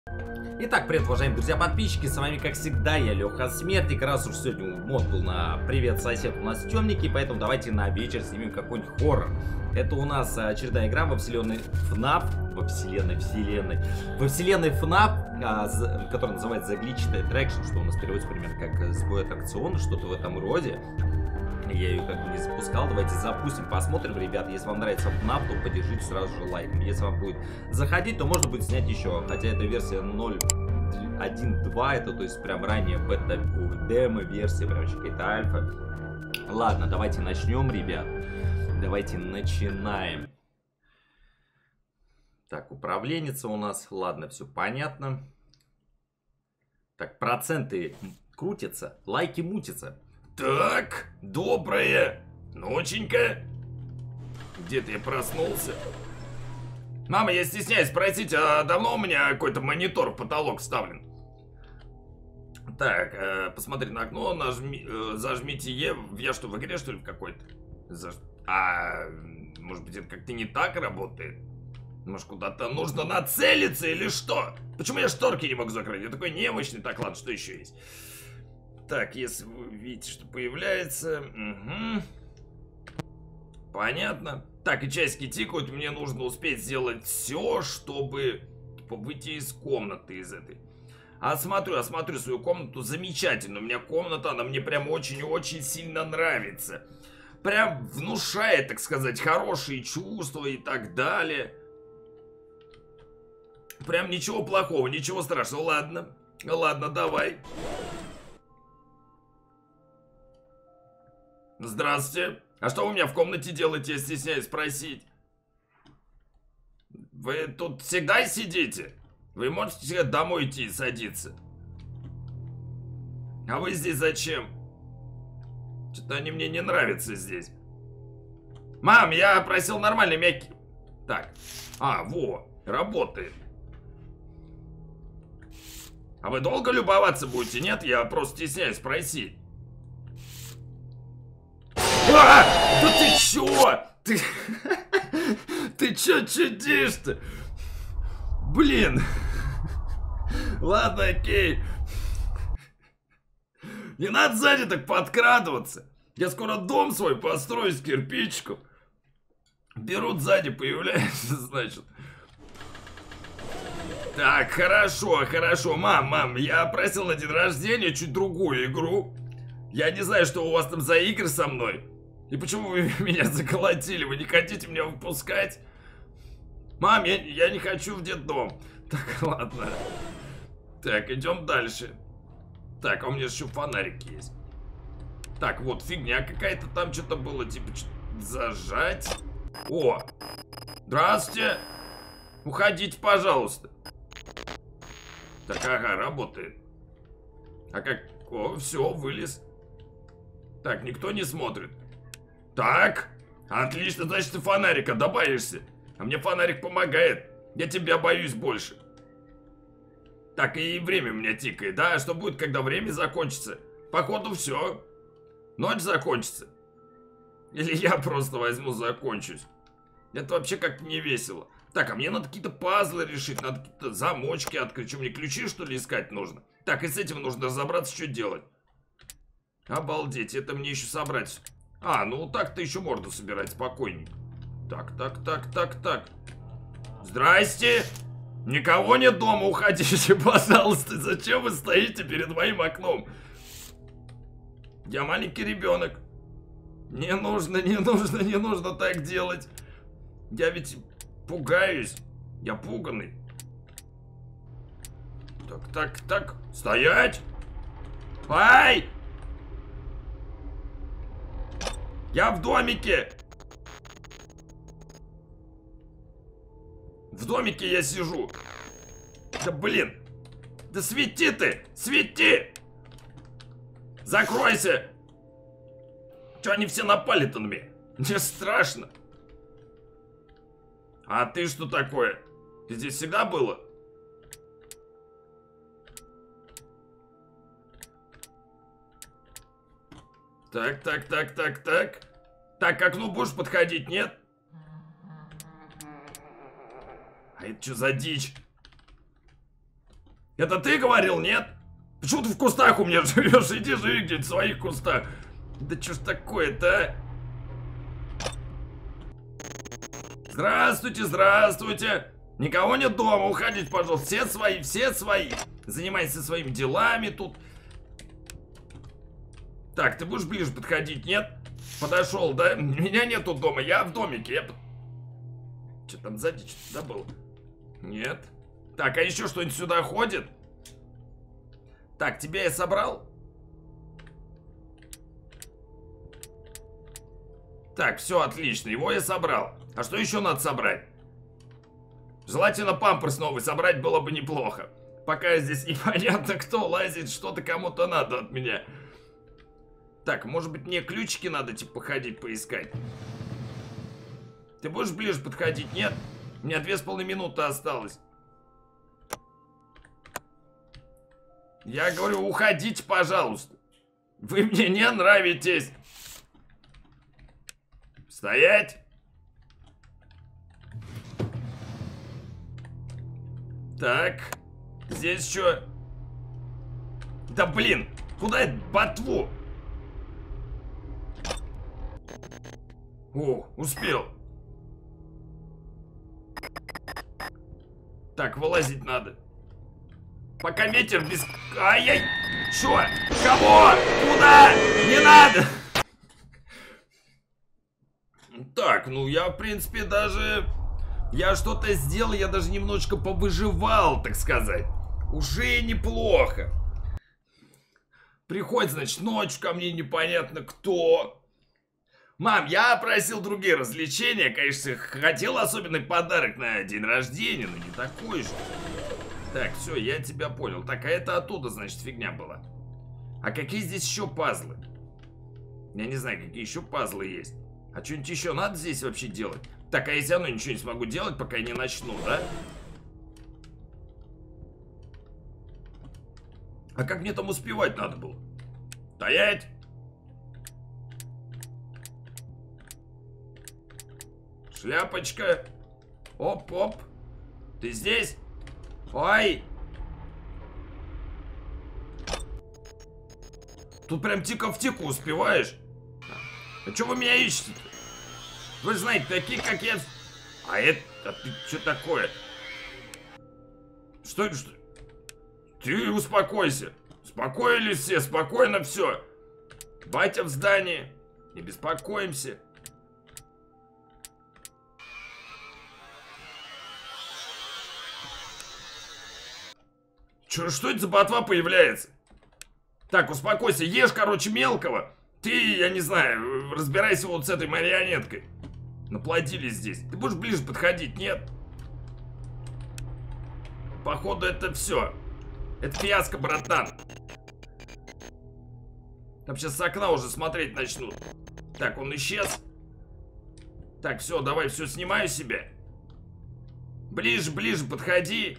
Итак, привет, уважаемые друзья, подписчики, с вами, как всегда, я Леха Смертник. Раз уж сегодня мод был на «Привет, сосед», у нас темники, поэтому давайте на вечер снимем какой-нибудь хоррор. Это у нас очередная игра во вселенной FNAF, во вселенной FNAF, которая называется The Glitched Attraction, что у нас переводится примерно как «Сбой аттракциона», что-то в этом роде. Я ее как бы не запускал, давайте запустим, посмотрим, ребят. Если вам нравится FNAF, то поддержите сразу же лайком. Если вам будет заходить, то можно будет снять еще, хотя это версия 0.1.2, это то есть прям ранее бета, демо-версия, прям какая-то альфа. Ладно, давайте начнем, ребят. Давайте начинаем. Так, управленница у нас, ладно, все понятно. Так, проценты крутятся, лайки мутятся. Так, добрая ноченька. Где-то я проснулся. Мама, я стесняюсь спросить, а давно у меня какой-то монитор в потолок вставлен? Так, посмотри на окно, зажмите Е. Я что, в игре, что ли, в какой-то? Может быть, это как-то не так работает? Может, куда-то нужно нацелиться или что? Почему я шторки не могу закрыть? Я такой немощный. Так, ладно, что еще есть? Так, если вы видите, что появляется... Угу. Понятно. Так, и часики тикают. Мне нужно успеть сделать все, чтобы выйти из комнаты из этой. Осмотрю свою комнату. Замечательно. У меня комната, она мне прям очень-очень сильно нравится. Прям внушает, так сказать, хорошие чувства и так далее. Прям ничего плохого, ничего страшного. Ладно, ладно, давай. Здравствуйте. А что вы у меня в комнате делаете, я стесняюсь спросить? Вы тут всегда сидите? Вы можете всегда домой идти и садиться? А вы здесь зачем? Что-то они мне не нравятся здесь. Мам, я просил нормальный мягкий. Так, во, работает. А вы долго любоваться будете? Нет, я просто стесняюсь спросить. Да ты чё? Ты чё чудишь-то? Блин. Ладно, окей. Не надо сзади так подкрадываться. Я скоро дом свой построю с кирпичиков. Берут сзади, появляется, значит. Так, хорошо. Мам, я просил на день рождения чуть другую игру. Я не знаю, что у вас там за игры со мной. И почему вы меня заколотили? Вы не хотите меня выпускать? Мам, я не хочу в детдом. Так, ладно. Так, идем дальше. Так, а у меня еще фонарик есть. Так, вот фигня какая-то там что-то было. Типа, зажать. О! Здравствуйте! Уходите, пожалуйста. Так, ага, работает. А как... О, все, вылез. Так, никто не смотрит. Так, отлично, значит, ты фонарика добавишься. А мне фонарик помогает. Я тебя боюсь больше. Так, и время у меня тикает, да? Что будет, когда время закончится? Походу, все. Ночь закончится. Или я просто возьму, закончусь. Это вообще как-то не весело. Так, а мне надо какие-то пазлы решить, надо какие-то замочки открыть. Что, мне ключи, что ли, искать нужно? Так, и с этим нужно разобраться, что делать. Обалдеть, это мне еще собрать. Ну так-то еще можно собирать спокойненько. Так. Здрасте. Никого нет дома, уходите, пожалуйста. Зачем вы стоите перед моим окном? Я маленький ребенок. Не нужно так делать. Я ведь пугаюсь. Я пуганый. Так. Стоять! Ай! Я в домике! В домике я сижу. Да блин! Да свети ты! Свети! Закройся! Че они все напали-то на меня? Мне страшно. А ты что такое? Ты здесь всегда было? Так. Так, к окну будешь подходить, нет? А это что за дичь? Это ты говорил, нет? Почему ты в кустах у меня живешь? Иди живи где-нибудь в своих кустах. Да что ж такое-то, а? Здравствуйте, здравствуйте. Никого нет дома, уходите, пожалуйста. Все свои, все свои. Занимайся своими делами тут. Так, ты будешь ближе подходить, нет? Подошел, да? Меня нету дома, я в домике. Что там сзади, что-то было? Нет. Так, а еще что-нибудь сюда ходит? Так, тебя я собрал? Так, все отлично, его я собрал. А что еще надо собрать? Желательно памперс новый собрать было бы неплохо. Пока здесь непонятно, кто лазит, что-то кому-то надо от меня. Так, может быть, мне ключики надо, типа, походить, поискать? Ты будешь ближе подходить, нет? У меня 2,5 минуты осталось. Я говорю, уходите, пожалуйста. Вы мне не нравитесь. Стоять. Так. Здесь что? Да блин, куда это ботву? О, успел. Так, вылазить надо. Пока ветер без... Ай-яй! Чё? Кого? Куда? Не надо! Так, ну я, в принципе, даже... Я что-то сделал, я даже немножечко повыживал, так сказать. Уже неплохо. Приходит, значит, ночью ко мне непонятно кто. Мам, я просил другие развлечения, конечно, хотел особенный подарок на день рождения, но не такой же. Так, все, я тебя понял. Так, а это оттуда, значит, фигня была. А какие здесь еще пазлы? Я не знаю, какие еще пазлы есть. А что-нибудь еще надо здесь вообще делать? Так, а я все равно ничего не смогу делать, пока я не начну, да? А как мне там успевать надо было? Стоять! Шляпочка. Оп-оп. Ты здесь? Ой! Тут прям тика в тику успеваешь. А что вы меня ищете-то? Вы знаете, такие как я... А это... А ты что такое? Что это? Что? Ты успокойся. Успокоились все, спокойно все. Батя в здании. Не беспокоимся. Что это за ботва появляется? Так, успокойся, ешь, короче, мелкого. Ты, я не знаю, разбирайся вот с этой марионеткой. Наплодили здесь. Ты будешь ближе подходить, нет? Походу, это все. Это фиаско, братан. Там сейчас с окна уже смотреть начнут. Так, он исчез. Так, все, давай, все, снимаю себя. Ближе, ближе подходи.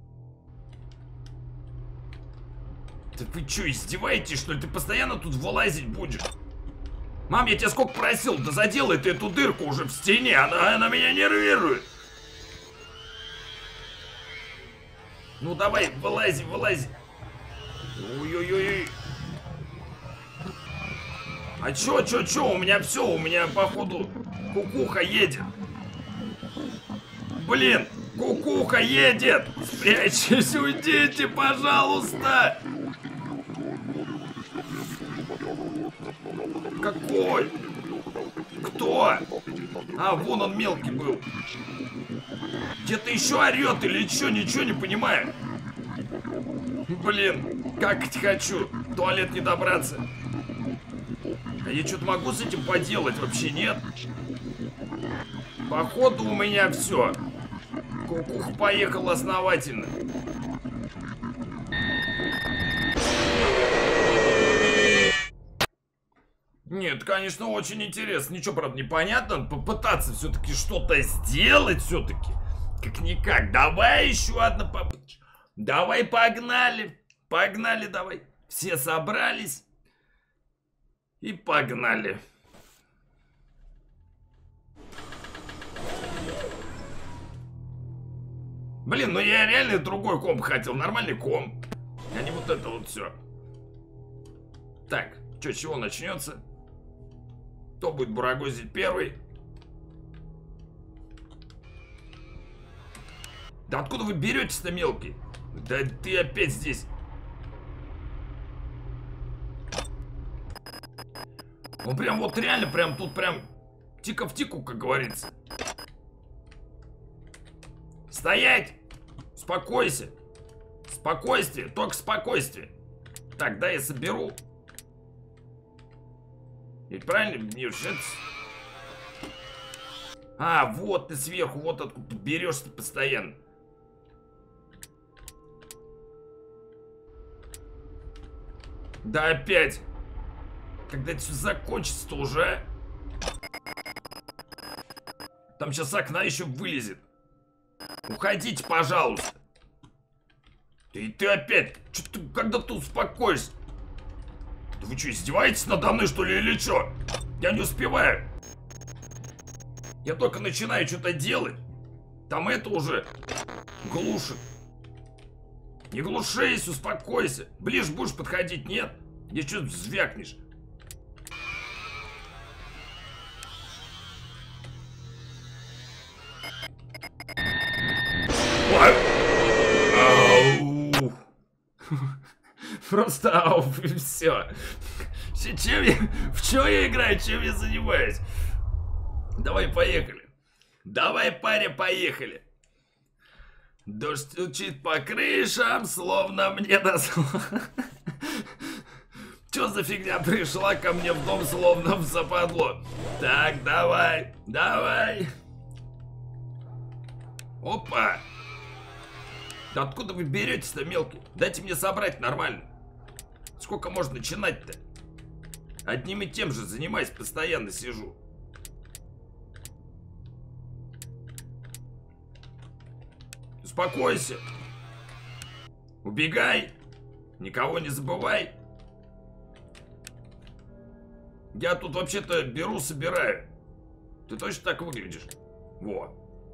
Да вы что, издеваетесь, что ли? Ты постоянно тут вылазить будешь? Мам, я тебя сколько просил, да заделай ты эту дырку уже в стене, она меня нервирует. Ну давай, вылази, вылази. Ой-ой-ой. А чё, у меня все, у меня походу кукуха едет. Блин, кукуха едет. Спрячьтесь, уйдите, пожалуйста. Какой? Кто? А, вон он мелкий был. Где-то еще орет или что? Ничего не понимаю. Блин, какать хочу. В туалет не добраться. А я что-то могу с этим поделать? Вообще нет. Походу у меня все. Кукуха поехал основательно. Нет, конечно, очень интересно. Ничего, правда, непонятно. Попытаться все-таки что-то сделать все-таки. Как-никак. Давай еще одна попытка. Давай, погнали. Погнали, давай. Все собрались. И погнали. Блин, ну я реально другой комп хотел, нормальный комп. А не вот это вот все. Так, что, с чего начнется? Кто будет барагозить первый? Да откуда вы беретесь-то, мелкий? Да ты опять здесь. Он прям вот реально, прям тут прям тика в тику, как говорится. Стоять! Успокойся. Спокойствие, только спокойствие. Так, да, я соберу. Ведь правильно мне сейчас... А, вот ты сверху, вот откуда берешься постоянно. Да опять. Когда это все закончится-то уже, а? Там сейчас окна еще вылезет. Уходите, пожалуйста. Ты опять. Что ты, когда ты успокоишься? Да вы что, издеваетесь надо мной, что ли, или что? Я не успеваю. Я только начинаю что-то делать. Там это уже глушит. Не глушись, успокойся. Ближе будешь подходить, нет? Я что-то звякнешь. Ау. Просто ау, и все. В чем я играю, чем я занимаюсь? Давай, поехали. Давай, паря, поехали. Дождь стучит по крышам, словно мне досло. Чё за фигня пришла ко мне в дом, словно в западло? Так, давай, давай. Опа. Да откуда вы беретесь-то, мелкий? Дайте мне собрать нормально. Сколько можно начинать-то? Одним и тем же занимаюсь, постоянно сижу. Успокойся. Убегай. Никого не забывай. Я тут вообще-то беру, собираю. Ты точно так выглядишь? Во.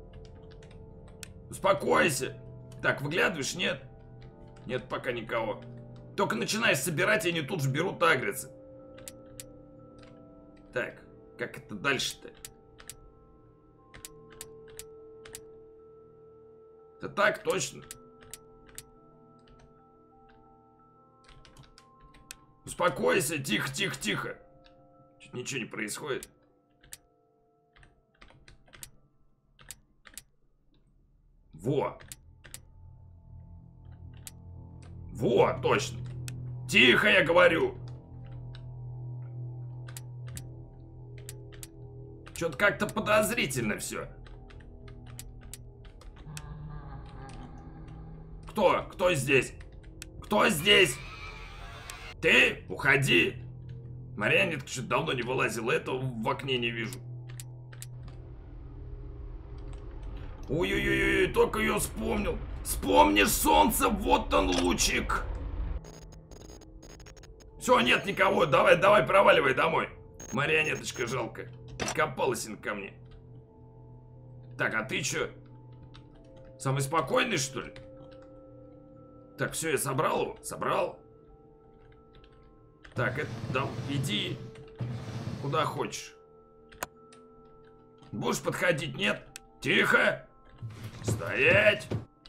Успокойся. Так, выглядываешь, нет? Нет, пока никого. Только начинаешь собирать, и они тут же берут агриться. Так, как это дальше-то? Это так, точно. Успокойся, тихо, тихо, тихо. Чуть ничего не происходит. Во. Во, точно. Тихо, я говорю. Что-то как-то подозрительно все. Кто? Кто здесь? Кто здесь? Ты? Уходи. Марионетка что-то давно не вылазила. Этого в окне не вижу. Ой-ой-ой, только ее вспомнил. Вспомнишь солнце, вот он лучик. Все, нет никого. Давай, давай, проваливай домой. Марионеточка жалко. Копалась она ко мне. Так, а ты что? Самый спокойный, что ли? Так, все, я собрал его? Собрал. Так, это, да, иди куда хочешь. Будешь подходить, нет? Тихо! Стоять!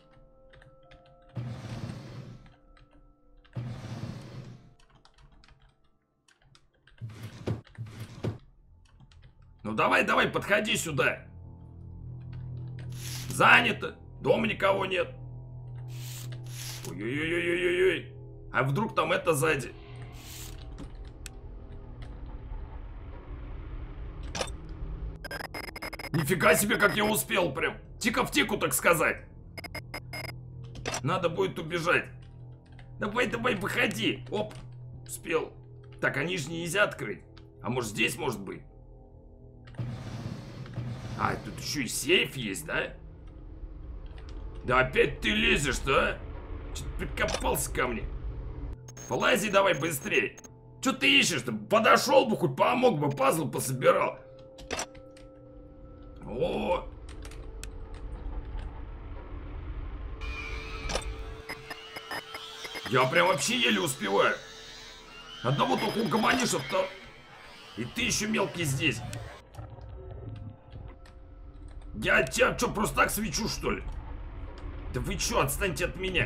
Ну давай, давай, подходи сюда. Занято. Дома никого нет. Ой-ой-ой-ой-ой-ой. А вдруг там это сзади? Нифига себе, как я успел прям. Тика в тику, так сказать. Надо будет убежать. Давай, давай, выходи. Оп, успел. Так, они же нельзя открыть. А может здесь может быть? А, тут еще и сейф есть, да? Да опять ты лезешь-то, а? Что-то прикопался ко мне. Полази давай быстрее. Что ты ищешь-то? Подошел бы, хоть помог бы, пазл пособирал. О! Я прям вообще еле успеваю. Одного только угомонишь, то... И ты еще мелкий здесь. Я тебя что, просто так свечу, что ли? Да вы что, отстаньте от меня.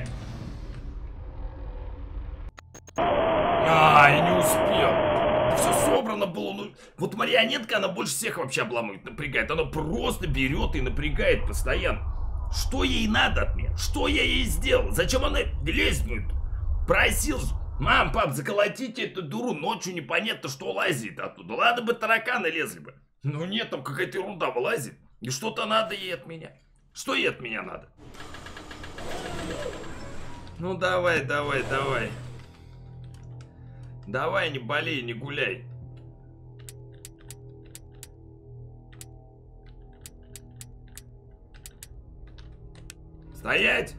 Я не успел. Все собрано было. Ну, вот марионетка, она больше всех вообще обламывает, напрягает. Она просто берет и напрягает постоянно. Что ей надо от меня? Что я ей сделал? Зачем она лезет? Просил. Мам, пап, заколотите эту дуру. Ночью непонятно, что лазит оттуда. Ладно бы тараканы лезли бы. Но нет, там какая-то ерунда вылазит. И что-то надо ей от меня. Что ей от меня надо? Ну давай, давай, давай. Давай, не болей, не гуляй. Стоять!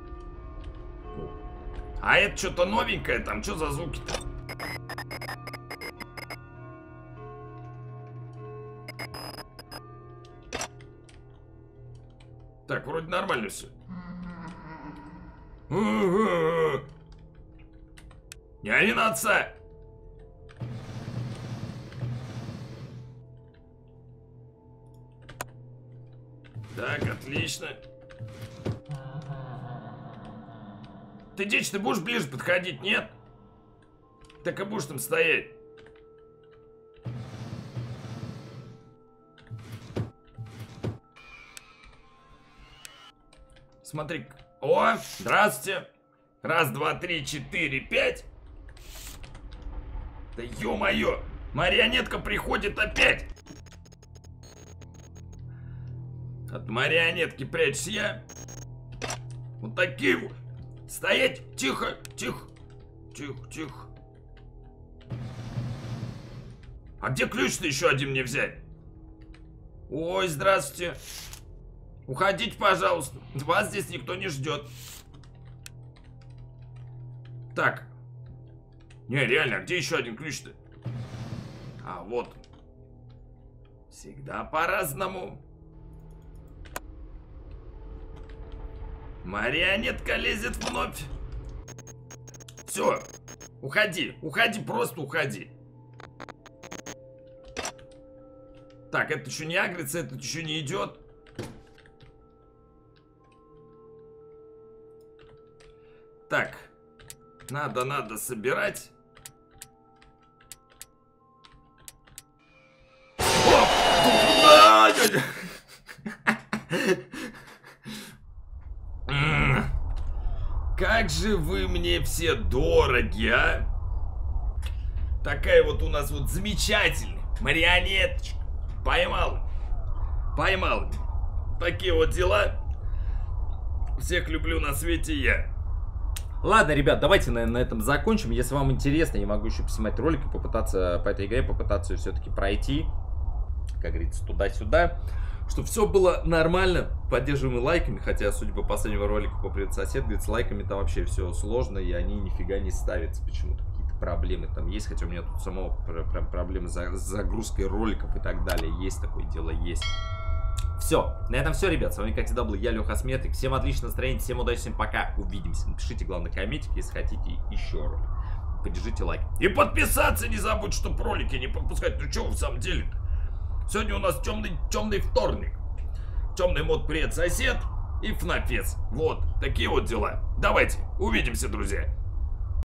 А это что-то новенькое там, что за звуки-то? Так, вроде нормально все. Не ори на отца! Так, отлично. Ты, дичь, ты будешь ближе подходить, нет? Так и будешь там стоять. Смотри. О, здравствуйте. Раз, два, три, четыре, пять. Да ё-моё, марионетка приходит опять. От марионетки прячься я. Вот такие вот. Стоять! Тихо! Тихо! Тихо, тихо. А где ключ-то еще один мне взять? Ой, здравствуйте. Уходите, пожалуйста. Вас здесь никто не ждет. Так. Не, реально, а где еще один ключ-то? А, вот. Всегда по-разному. Марионетка лезет вновь. Все. Уходи. Уходи, просто уходи. Так, это еще не агрится, это еще не идет. Так. Надо собирать. Как же вы мне все дороги, а? Такая вот у нас вот замечательная марионеточка. Поймал. Поймал. Такие вот дела. Всех люблю на свете я. Ладно, ребят, давайте, наверное, на этом закончим. Если вам интересно, я могу еще поснимать ролик и попытаться по этой игре, попытаться ее все-таки пройти. Как говорится, туда-сюда. Чтобы все было нормально, поддерживаем лайками. Хотя, судя по последнему ролику по «Привет, сосед», говорит, с лайками там вообще все сложно. И они нифига не ставятся. Почему-то какие-то проблемы там есть. Хотя у меня тут самого прям проблемы с загрузкой роликов и так далее. Есть такое дело, есть. Все, на этом все, ребят. С вами, как всегда, был я, Леха Сметрик. Всем отличного настроения, всем удачи, всем пока. Увидимся. Напишите, главное, комментик, если хотите еще ролик. Поддержите лайк. И подписаться не забудь, чтобы ролики не пропускать. Ну что вы в самом деле-то? Сегодня у нас темный вторник. Темный мод «Привет, сосед» и ФНАФец. Вот, такие вот дела. Давайте, увидимся, друзья.